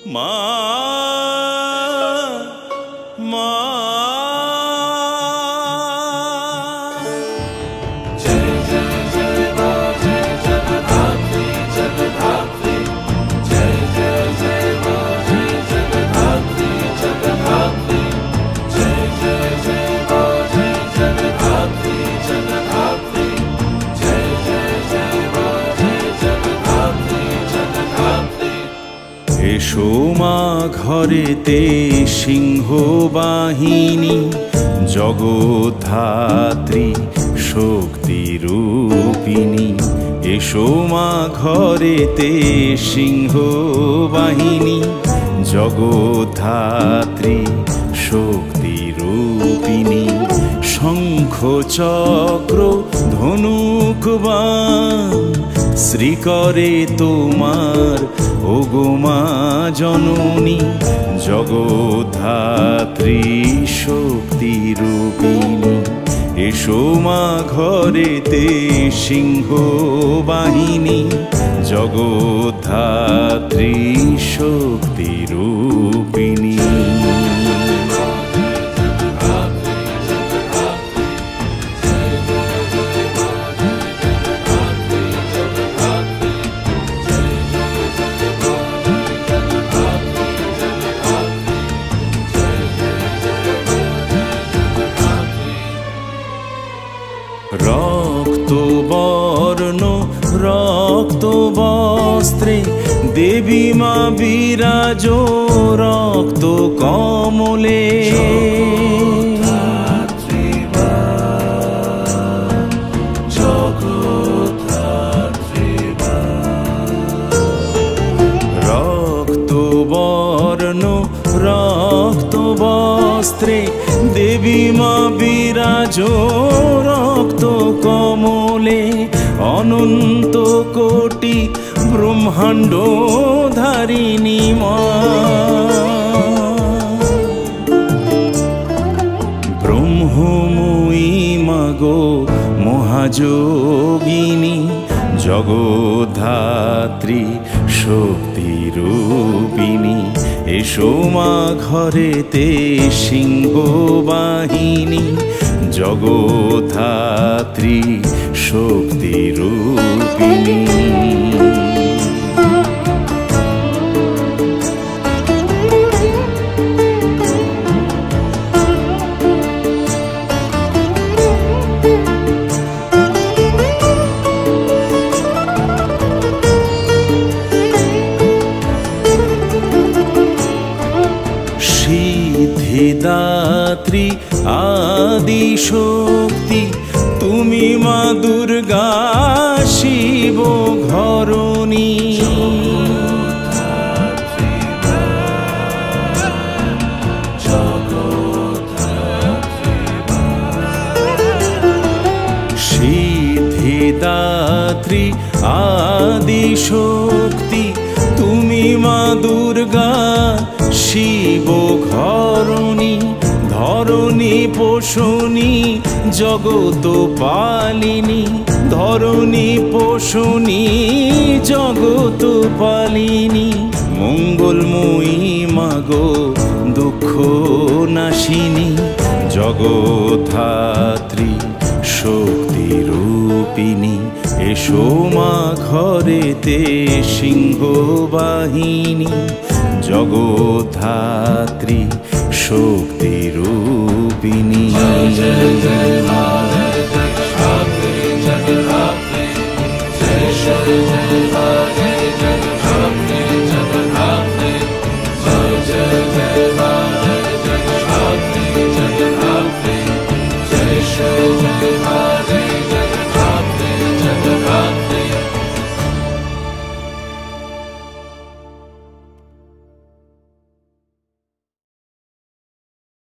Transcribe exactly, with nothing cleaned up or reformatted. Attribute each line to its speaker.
Speaker 1: মা মা এসো মা ঘরেতে সিংহ বাহিনী জগদ্ধাত্রী শক্তি রূপিণী। এসো মা ঘরেতে সিংহ বাহিনী জগদ্ধাত্রী শক্তি রূপিণী। শঙ্খ চক্র ধনুক বাণ শ্রীকরে তোমার ওগো মা জননী জগদ্ধাত্রী শক্তি রূপিণী। এসো মা ঘরেতে সিংহ বাহিনী জগদ্ধাত্রী শক্তি রূপিণী। রক্ত বর্ণ রক্ত বস্ত্রে দেবী মা বিরাজ রক্ত কমলে। রক্ত বর্ণ রক্ত বস্ত্রে দেবী মা বিরাজ রক্ত কমলে। অনন্ত কোটি ব্রহ্মাণ্ড ধারিণী মা ব্রহ্মময়ী মাগো মহাযোগিনী জগদ্ধাত্রী শক্তি রূপিণী। এসো মা ঘরেতে সিংহ বাহিনী জগদ্ধাত্রী শক্তি রূপিণী। সিদ্ধিদাত্রী আদি শক্তি তুমি মা দুর্গা শিব ঘরণী। সিদ্ধিদাত্রী আদি শক্তি তুমি মা দুর্গা শিব ঘরণী। ধরণী পোষণী জগত পালিনী ধরণী পোষণী জগত পালিনী। মঙ্গলময়ী মাগো দুঃখ নাশিনী জগদ্ধাত্রী শক্তি রূপিণী। এসো মা ঘরেতে সিংহ বাহিনী জগদ্ধাত্রী শক্তি রূপিণী।
Speaker 2: Jai